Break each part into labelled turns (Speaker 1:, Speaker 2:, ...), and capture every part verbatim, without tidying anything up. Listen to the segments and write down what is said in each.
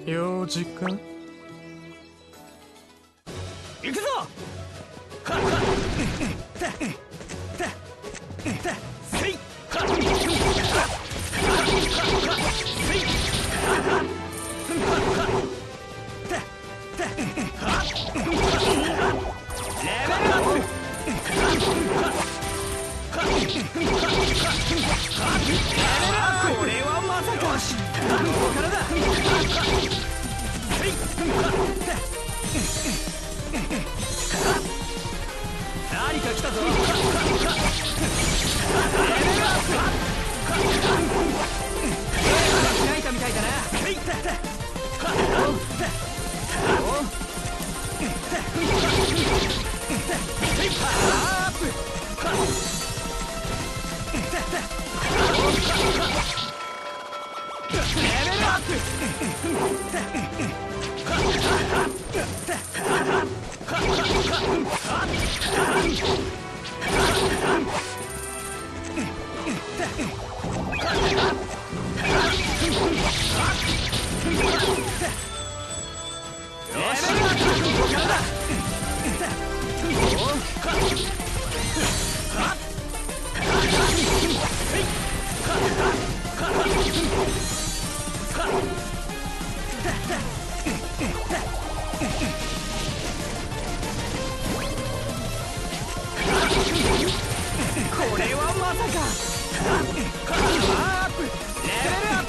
Speaker 1: 用事か。
Speaker 2: 行くぞ。はっはっせいはっレベルアップ。これはまさか。ここからだ。何か来たぞ。レベルアップ。開いたみたいだな。これはまさか。アップ。レベルアップ。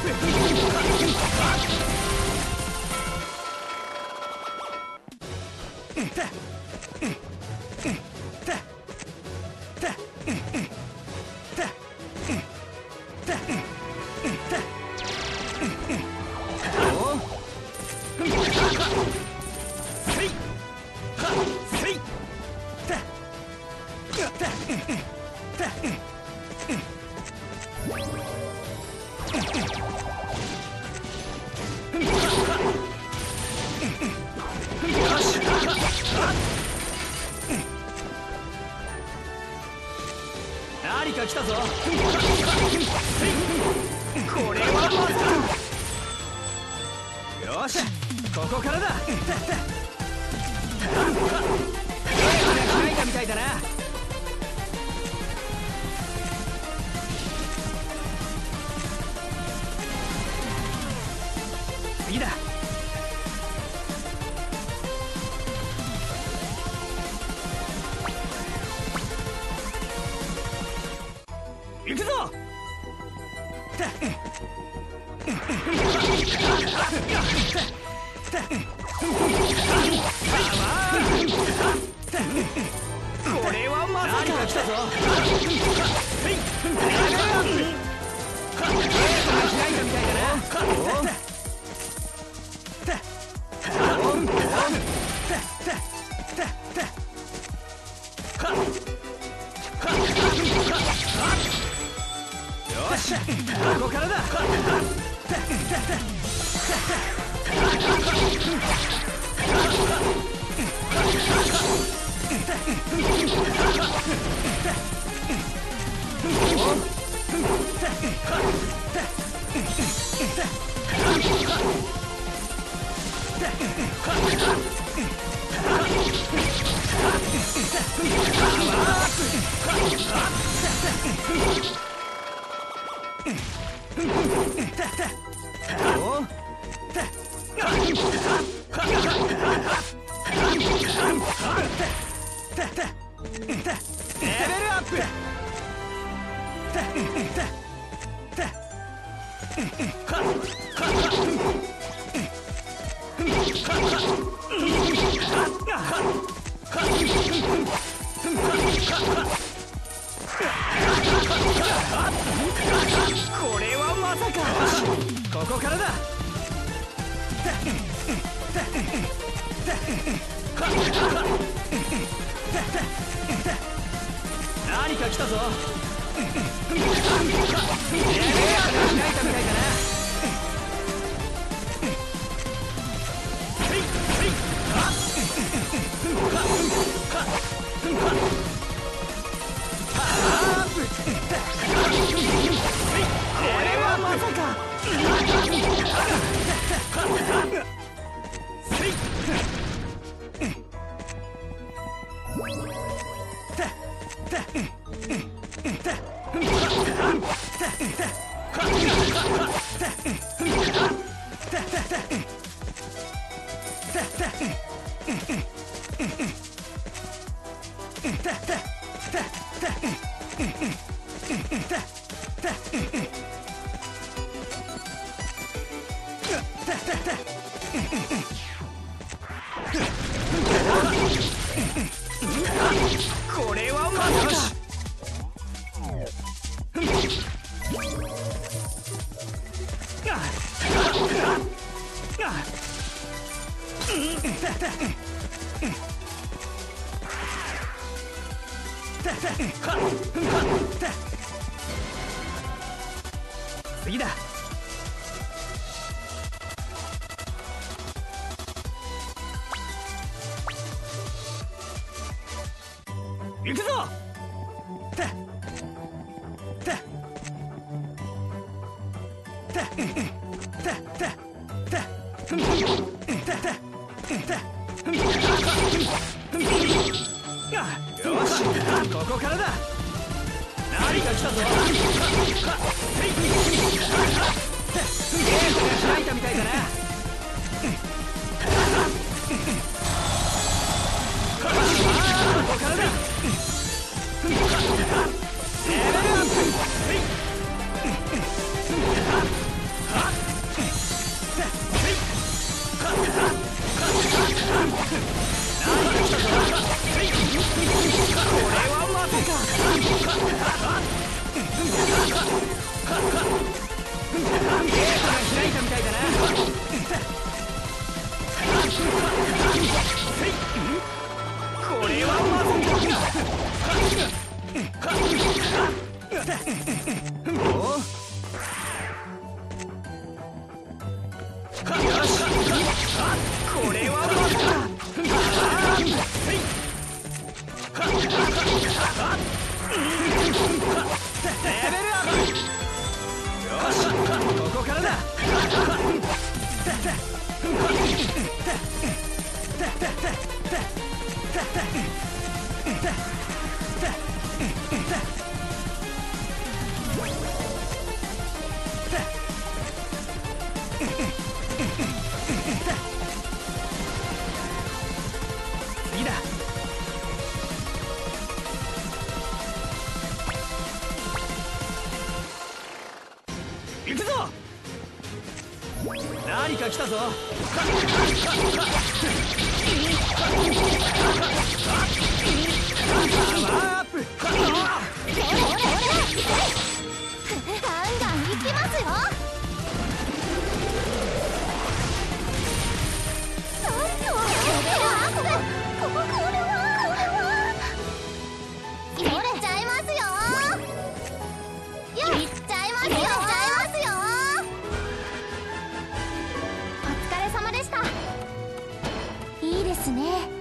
Speaker 2: 何か来たぞ。これはまさか。よし、ここからだ。開いたみたいだな。次だ。行くぞ。これはまさか。何か来たぞ。開いたみたいだな。よし、ここからだ。レベルアップ。これはまさか。ここからだ。何か来たぞ。レベルアップ。開いたみたいだな。これはまさか。 これはまさか。次だ。行くぞ。よし、ここからだ。何か来たぞ。ゲームが開いたみたいだな。ここからだ。レベルアップ。これはまさか。ゲートが開いたみたいだな。これはまさか。およし、これはまさか。レベルアップ。よし、ここからだ。次だ。行くぞ。何か来たぞ。パワーアップ。
Speaker 1: ガンガンいきますよ。なんとレベルアップ。こここれはこれは。いっちゃいますよ。いっちゃいますよ。いっちゃいますよ。お疲れ様でした。いいですね。